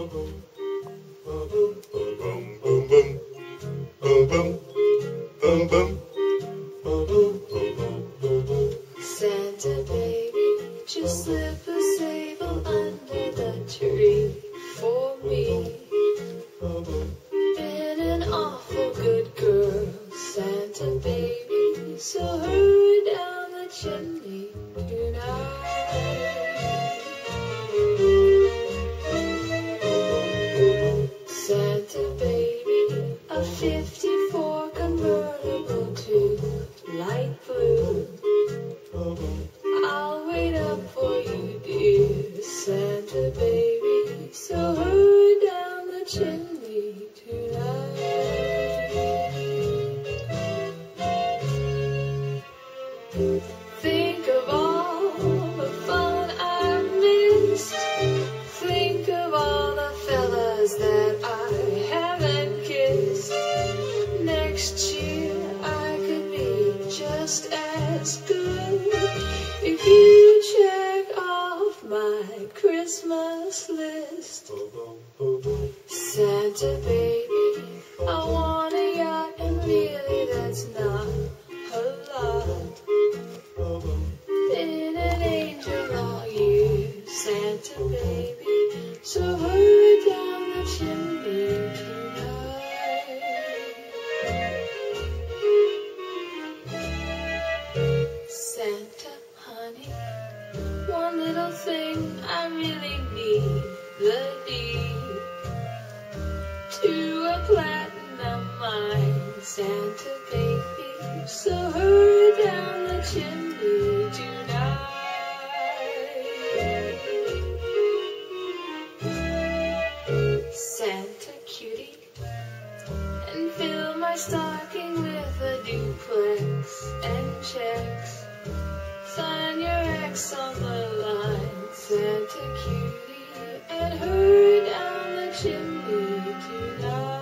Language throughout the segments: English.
Santa baby, just slip a sable under the tree for me. Been an awful good girl, Santa baby, so hurry down the chimney tonight. Santa baby, a 54 convertible to light blue. I'll wait up for you, dear Santa baby, so hurry down the chimney tonight. Think of all the fun I missed. Think of all the fellas that I haven't kissed. Next year I could be just as good if you check off my Christmas list. Santa baby, I want a yacht, and really that's not a lot. Been an angel all year, Santa baby, so hurry down the chimney tonight. Santa honey, one little thing I really need, the deed to a platinum mine, Santa baby, so hurry down the chimney tonight. Santa cutie, and fill my stocking with a duplex and checks. Sign your ex on the line, Santa cutie, and hurry down the chimney tonight.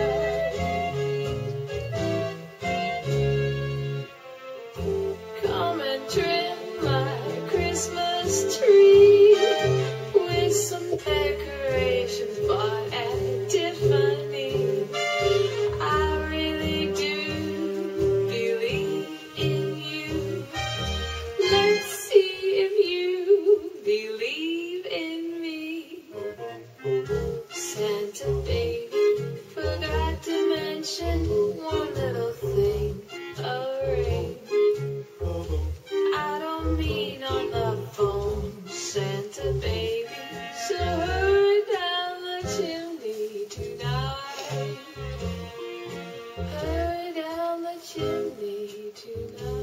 Come and trim my Christmas tree with some decorations bought at Tiffany. I really do believe in you. Let's see if you believe in me. Santa baby, forgot to mention one little thing, a ring. I don't mean on the phone, Santa baby, so hurry down the chimney tonight. Hurry down the chimney tonight.